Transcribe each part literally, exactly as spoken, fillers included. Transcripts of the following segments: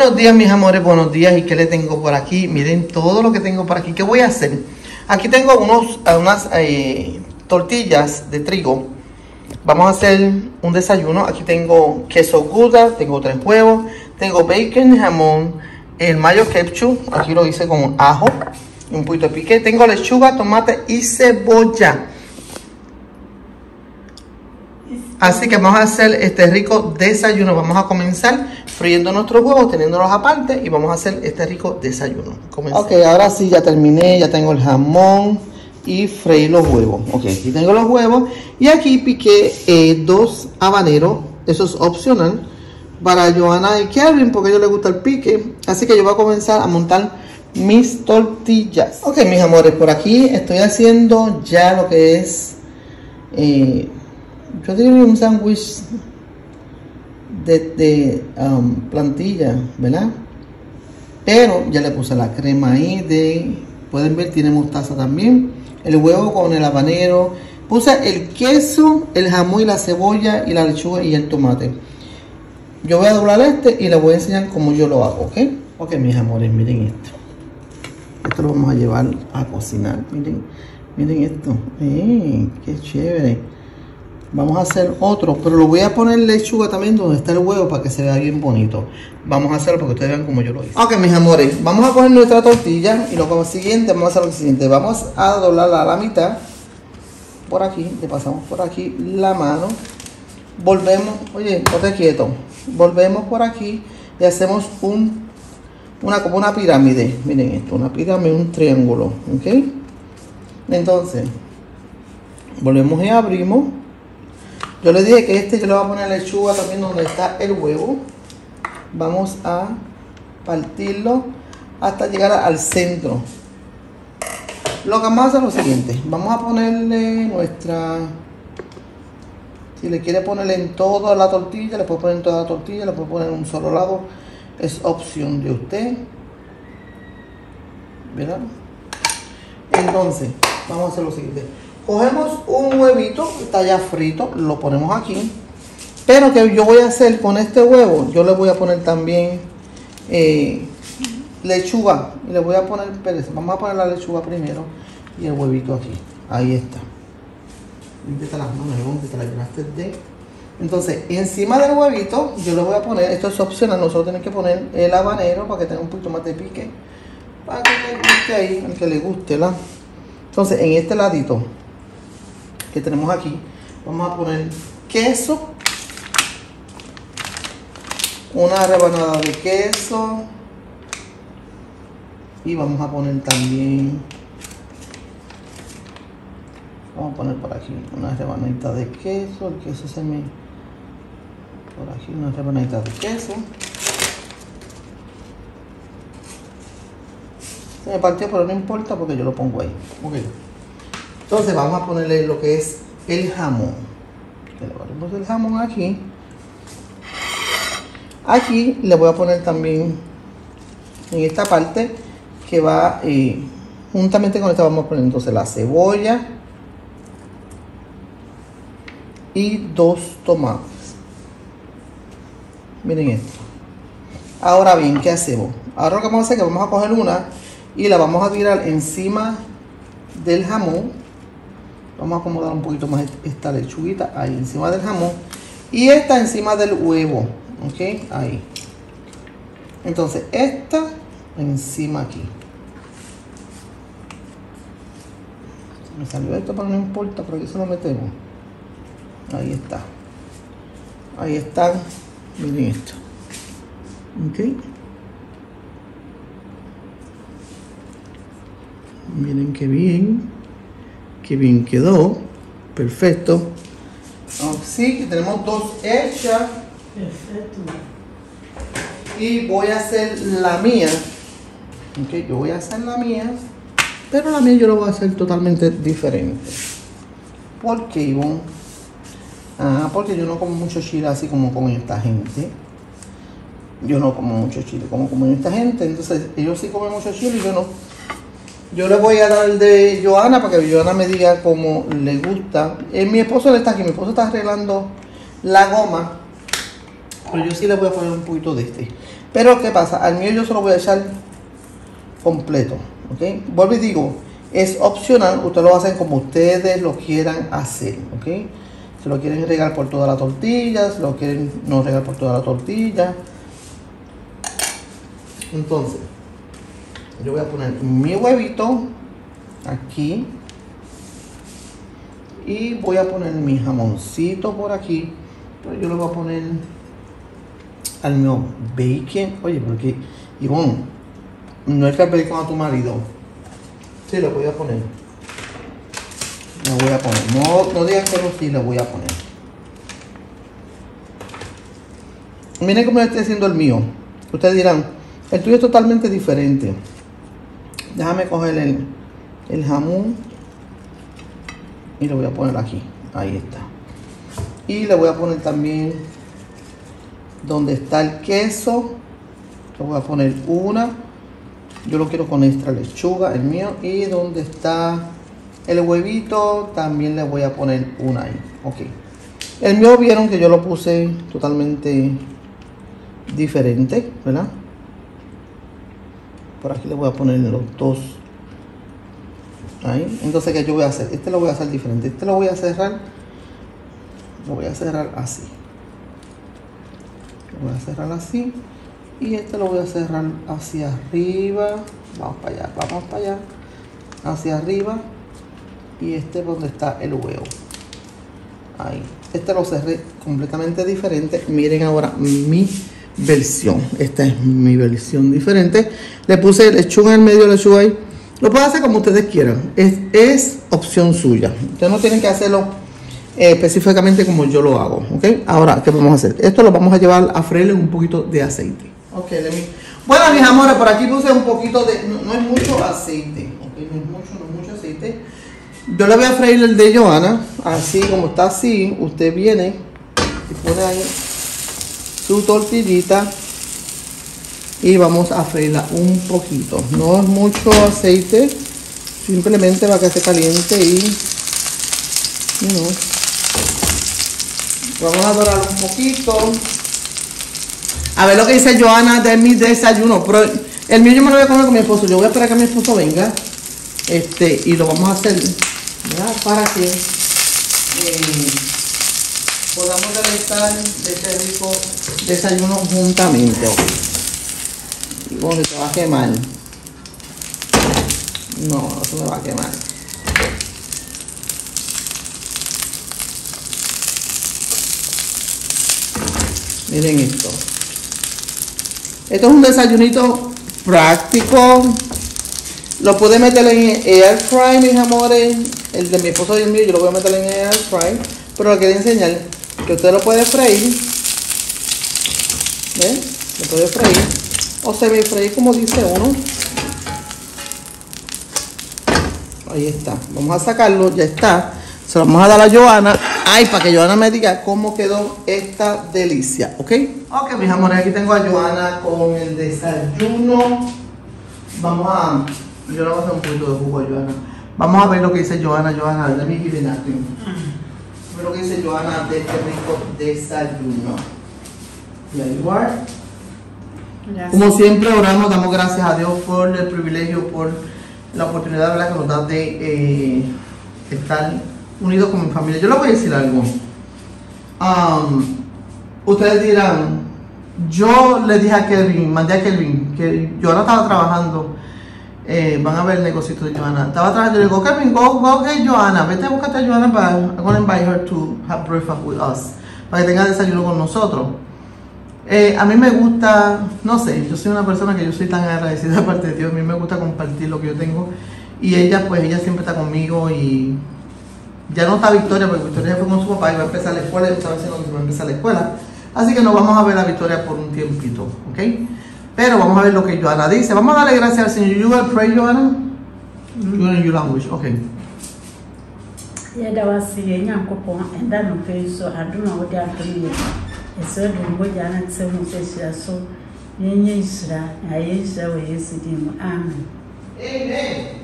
Buenos días, mis amores, buenos días. ¿Y qué le tengo por aquí? Miren todo lo que tengo por aquí. ¿Qué voy a hacer? Aquí tengo unos, unas eh, tortillas de trigo. Vamos a hacer un desayuno. Aquí tengo queso Gouda, tengo tres huevos, tengo bacon, jamón, el mayo ketchup. Aquí lo hice con ajo y un poquito de piqué. Tengo lechuga, tomate y cebolla. Así que vamos a hacer este rico desayuno. Vamos a comenzar friendo nuestros huevos, teniéndolos aparte, y vamos a hacer este rico desayuno. Comencemos. Ok, ahora sí, ya terminé, ya tengo el jamón y freí los huevos. Ok, aquí tengo los huevos y aquí piqué eh, dos habaneros. Eso es opcional para Johanna y Kelvin porque a ellos les gusta el pique. Así que yo voy a comenzar a montar mis tortillas. Ok, mis amores, por aquí estoy haciendo ya lo que es... Eh, yo diría un sándwich de, de um, plantilla, ¿verdad? Pero ya le puse la crema ahí de... Pueden ver, tiene mostaza también. El huevo con el habanero. Puse el queso, el jamón y la cebolla y la lechuga y el tomate. Yo voy a doblar este y les voy a enseñar cómo yo lo hago, ¿ok? Ok, mis amores, miren esto. Esto lo vamos a llevar a cocinar. Miren, miren esto. ¡Eh, qué chévere! Vamos a hacer otro, pero lo voy a poner lechuga también donde está el huevo para que se vea bien bonito. Vamos a hacerlo para que ustedes vean como yo lo hice. Ok, mis amores, vamos a poner nuestra tortilla y lo siguiente, vamos a hacer lo siguiente. Vamos a doblarla a la mitad. Por aquí, le pasamos por aquí la mano. Volvemos, oye, ponte quieto. Volvemos por aquí y hacemos un, una, como una pirámide. Miren esto, una pirámide, un triángulo, ¿ok? Entonces, volvemos y abrimos. Yo les dije que este yo le voy a poner lechuga también donde está el huevo. Vamos a partirlo hasta llegar al centro. Lo que vamos a hacer es lo siguiente. Vamos a ponerle nuestra... Si le quiere ponerle en toda la tortilla, le puede poner en toda la tortilla, le puede poner en un solo lado. Es opción de usted. ¿Verdad? Entonces, vamos a hacer lo siguiente. Cogemos un huevito que está ya frito, lo ponemos aquí. Pero que yo voy a hacer con este huevo, yo le voy a poner también eh, lechuga. Y le voy a poner, espérense, vamos a poner la lechuga primero y el huevito aquí. Ahí está. Límpiate las manos, donde te la llenaste de. Entonces, encima del huevito, yo le voy a poner, esto es opcional, nosotros tenemos que poner el habanero para que tenga un poquito más de pique. Para que le guste ahí, al que le guste, ¿la? Entonces, en este ladito que tenemos aquí, vamos a poner queso, una rebanada de queso, y vamos a poner también, vamos a poner por aquí una rebanadita de queso. El queso se me, por aquí una rebanadita de queso. Se me partió, pero no importa porque yo lo pongo ahí. Okay. Entonces vamos a ponerle lo que es el jamón. Le ponemos el jamón aquí. Aquí le voy a poner también en esta parte que va eh, juntamente con esta, vamos a poner entonces la cebolla y dos tomates. Miren esto. Ahora bien, ¿qué hacemos? Ahora lo que vamos a hacer es que vamos a coger una y la vamos a tirar encima del jamón. Vamos a acomodar un poquito más esta lechuguita ahí encima del jamón. Y esta encima del huevo. Ok, ahí. Entonces esta encima aquí. Me salió esto, pero no importa, pero aquí se lo metemos. Ahí está. Ahí están. Miren esto. Ok. Miren qué bien. Qué bien quedó. Perfecto. Así que tenemos dos hechas. Perfecto. Y voy a hacer la mía. Ok, yo voy a hacer la mía. Pero la mía yo la voy a hacer totalmente diferente. ¿Por qué, Ivonne? Ah, porque yo no como mucho chile así como con esta gente. Yo no como mucho chile como como esta gente. Entonces ellos sí comen mucho chile y yo no. Yo le voy a dar el de Johanna para que Johanna me diga cómo le gusta. Eh, mi esposo le está aquí, mi esposo está arreglando la goma. Pero yo sí le voy a poner un poquito de este. Pero ¿qué pasa? Al mío yo se lo voy a echar completo, ¿ok? Vuelvo y digo, es opcional, ustedes lo hacen como ustedes lo quieran hacer, ¿ok? Si lo quieren regar por toda la tortilla, si lo quieren no regar por toda la tortilla. Entonces, yo voy a poner mi huevito aquí. Y voy a poner mi jamoncito por aquí. Pero yo le voy a poner al mío bacon. Oye, porque, Ivonne, no es que el bacon a tu marido. Sí, lo voy a poner. Lo voy a poner. No, no digan que no, sí, lo voy a poner. Miren cómo le estoy haciendo el mío. Ustedes dirán, el tuyo es totalmente diferente. Déjame coger el, el jamón y lo voy a poner aquí. Ahí está. Y le voy a poner también donde está el queso. Le voy a poner una. Yo lo quiero con extra lechuga, el mío. Y donde está el huevito, también le voy a poner una ahí. Ok. El mío vieron que yo lo puse totalmente diferente, ¿verdad? Por aquí le voy a poner los dos. Ahí. Entonces, ¿qué yo voy a hacer? Este lo voy a hacer diferente. Este lo voy a cerrar. Lo voy a cerrar así. Lo voy a cerrar así. Y este lo voy a cerrar hacia arriba. Vamos para allá, vamos para allá. Hacia arriba. Y este es donde está el huevo. Ahí. Este lo cerré completamente diferente. Miren ahora mi versión. Esta es mi versión diferente. Le puse lechuga en el medio, lechuga ahí. Lo pueden hacer como ustedes quieran. Es, es opción suya. Ustedes no tienen que hacerlo eh, específicamente como yo lo hago. ¿Ok? Ahora, ¿qué vamos a hacer? Esto lo vamos a llevar a freír en un poquito de aceite. Ok, let me... Bueno, mis amores, por aquí puse un poquito de... No, no es mucho aceite. Ok, no es mucho, no es mucho aceite. Yo le voy a freír el de Johanna. Así como está así. Usted viene y pone ahí su tortillita. Y vamos a freírla un poquito. No es mucho aceite. Simplemente para que se caliente y... You know, vamos a dorar un poquito. A ver lo que dice Johanna de mi desayuno. Pero el mío yo me lo voy a comer con mi esposo. Yo voy a esperar que mi esposo venga. Este, y lo vamos a hacer, ¿verdad? Para que eh, podamos realizar este rico desayuno juntamente. Y bueno, se va a quemar. No, no se me va a quemar. Miren esto. Esto es un desayunito práctico. Lo pude meter en air fry, mis amores. El de mi esposo y el mío yo lo voy a meter en air fry. Pero le quería enseñar que usted lo puede freír. ¿Ven? Lo puede freír. O semi freír como dice uno. Ahí está. Vamos a sacarlo. Ya está. Se lo vamos a dar a Johanna. Ay, para que Johanna me diga cómo quedó esta delicia. ¿Ok? Ok, mis amores. Aquí tengo a Johanna con el desayuno. Vamos a... Yo le voy a hacer un poquito de jugo a Johanna. Vamos a ver lo que dice Johanna. Johanna, let me give it that thing. Ver lo que dice Johanna de este rico desayuno. Y ahí igual. Como siempre oramos, damos gracias a Dios por el privilegio, por la oportunidad, ¿verdad?, que nos da de eh, estar unidos con mi familia. Yo les voy a decir algo. Um, ustedes dirán, yo le dije a Kelvin, mandé a Kelvin, que Johanna estaba trabajando. Eh, van a ver el negocio de Johanna. Estaba trabajando y le digo, Kelvin, go, go get Johanna. Vete a buscarte a Johanna para, I'm going to invite her to have breakfast with us. Para que tenga desayuno con nosotros. Eh, a mí me gusta, no sé, yo soy una persona que yo soy tan agradecida aparte de Dios. A mí me gusta compartir lo que yo tengo. Y ella, pues, ella siempre está conmigo y... Ya no está Victoria, porque Victoria fue con su papá y va a empezar la escuela. Y estaba diciendo que va a empezar la escuela. Así que nos vamos a ver a Victoria por un tiempito, ¿ok? Pero vamos a ver lo que Johanna dice. Vamos a darle gracias al Señor. You will pray, Johanna? Mm-hmm. You in your language, okay. Yeah, that was the young couple, and then okay, so I don't know what they are doing. It's a little bit Janet said, so yes, I is away, yes, it is. Amen. Amen.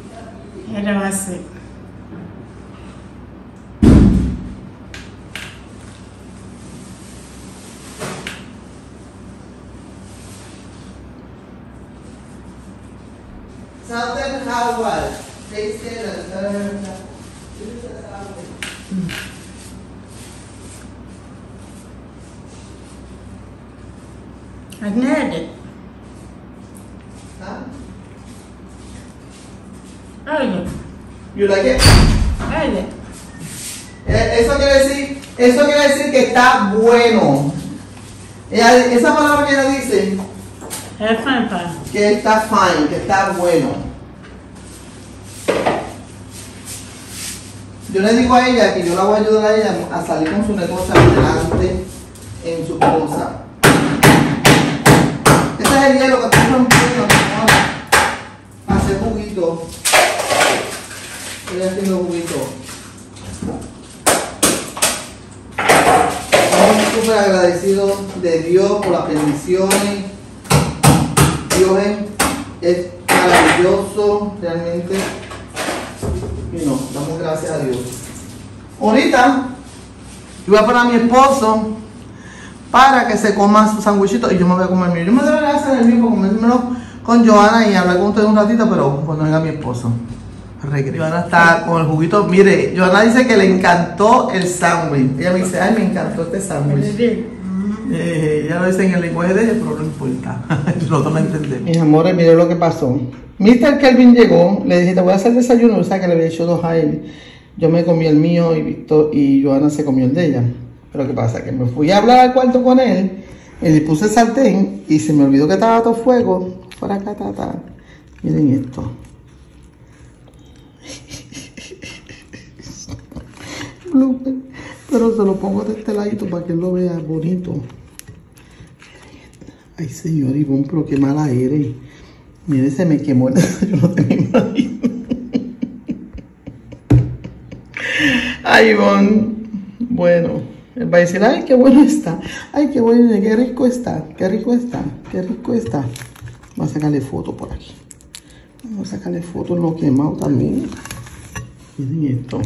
Yeah, that was it. Southern Howard. They say that. I've had it. Huh? Oye, You like it? oye. Eh, Eso quiere decir, eso quiere decir que está bueno. Ella- esa palabra que ella dice, Es fine, pa. que está fine, que está bueno. Yo le digo a ella que yo la voy a ayudar a ella a salir con su negocio adelante en su cosa. Este es el hielo que estoy rompiendo para hacer juguito. Estoy haciendo juguito. Estamos súper agradecidos de Dios por las bendiciones. Dios es, es maravilloso, realmente. Y no, damos gracias a Dios. Ahorita, yo voy a poner a mi esposo para que se coma su sandwichito y yo me voy a comer el mío. Yo me debería hacer el mío para comérmelo con Johanna y hablar con ustedes un ratito, pero cuando venga mi esposo. Regreso. Johanna está con el juguito. Mire, Johanna dice que le encantó el sándwich. Ella me dice, ay, me encantó este sándwich. Eh, ella lo dice en el lenguaje de ella, pero no importa. Nosotros no entendemos. Mis amores, miren lo que pasó. mister Kelvin llegó, le dije, te voy a hacer desayuno. O sea, que le había hecho dos a él. Yo me comí el mío y Víctor y Johanna se comió el de ella. Pero ¿qué pasa? Que me fui a hablar al cuarto con él y le puse sartén y se me olvidó que estaba todo fuego. Por acá, ta, ta. Miren esto. Blooper. Pero se lo pongo de este ladito para que él lo vea bonito. Ay, señor Ivonne, pero qué mala eres. Mire, se me quemó el desayuno de mi marido. Ay, Ivonne. Bueno, él va a decir, ay, qué bueno está. Ay, qué bueno, qué rico está. Qué rico está. Qué rico está. Vamos a sacarle foto por aquí. Vamos a sacarle foto en lo quemado también. Miren esto.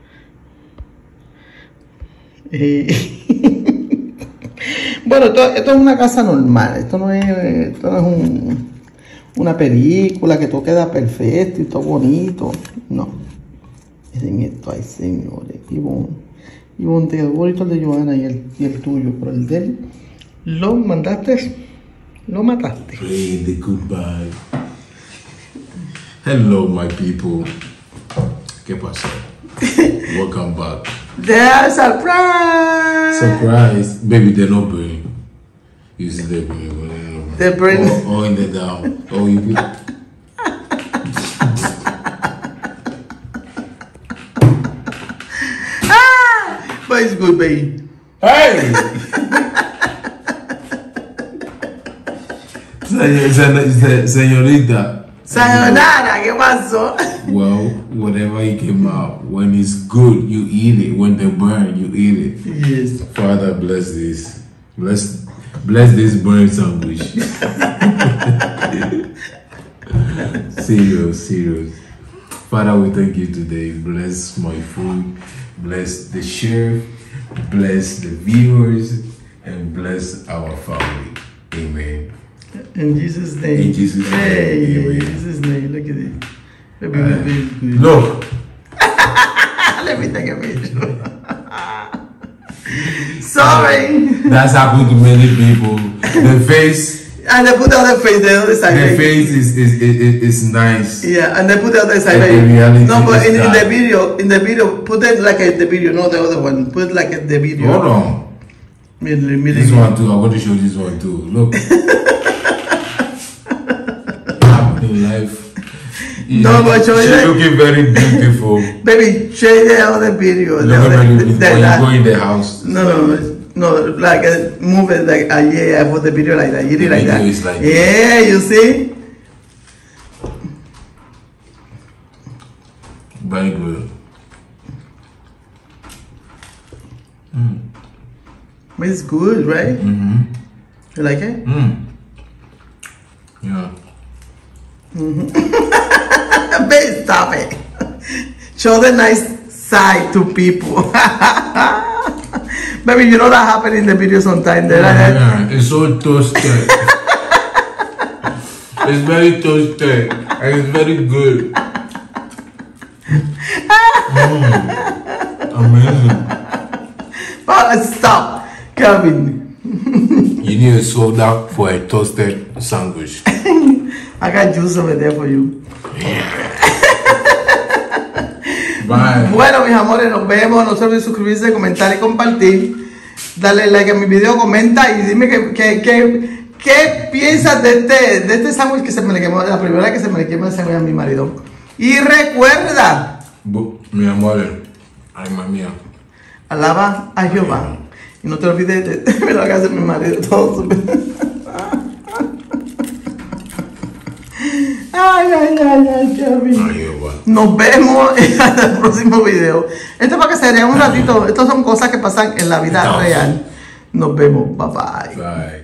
Eh, bueno, esto, esto es una casa normal. Esto no es, esto no es un, una película que todo queda perfecto y todo bonito. No. Miren esto, ay, señores. Ivonne, Ivonne, te quedó bonito el de Johanna y el, y el tuyo, pero el de él lo mandaste, lo mataste. Pray the goodbye. Hello, my people. ¿Qué pasó? Welcome back. They're surprise. Surprise, baby. They're not burning. You see, they're burning. They're burning. Or, or in the down. Or you put. Ah, but it's good, baby. Hey! Señor- Señorita. Sayonara, ¿qué pasó? Well, whatever it came out, when it's good, you eat it. When they burn, you eat it. Yes. Father, bless this. Bless, bless this burn sandwich. Serious, serious. Father, we thank you today. Bless my food. Bless the chef. Bless the viewers. And bless our family. Amen. In Jesus' name. In Jesus' name, Hey, amen. in Jesus' name. Look at it. Baby, Uh, baby, is good. Look. Let me take a picture. Sorry. That's happened to many people. The face, And they put the other face, the other side. the like- face is is, is, is nice. Yeah, and they put the other side. And like- the reality no, but is in, in that- the video, in the video, put it like a, the video, not the other one. Put it like a, the video. Hold on. Middle, middle. This one too. I want to show this one too. Look. In life. No, but show she's it. looking very beautiful. Baby, show the other video. The Look other, at the- when the- you that- go in the house. No, no, no, like uh, move it like uh, yeah, I put the video like that. You The did like video that. is like yeah, you see? Very good. It's good, right? Mm-hmm. You like it? Mm. Yeah. Babe, stop it. Show the nice side to people. Baby, you know that happened in the video sometimes. They're Yeah, like, yeah. It's so toasted. It's very toasted. And it's very good. Mm. Amazing. But stop, Kevin. You need a soda for a toasted sandwich. I got juice over there for you. Bye. Bueno, mis amores, nos vemos. No se olviden suscribirse, comentar y compartir. Dale like a mi video, comenta y dime qué, qué, qué, qué piensas de este, de este sándwich que se me le quemó, la primera vez que se me le quemó el sándwich a mi marido. Y recuerda, Mi amor, ay, mamá mía. alaba a Jehová. Y no te olvides de, de, de lo que hace mi marido. Todo Ay, ay, ay, ay, Kevin. Ay, Jehová. Nos vemos en el próximo video. Esto es para que se vean un ratito. Estas son cosas que pasan en la vida real. Nos vemos. Bye bye. Bye.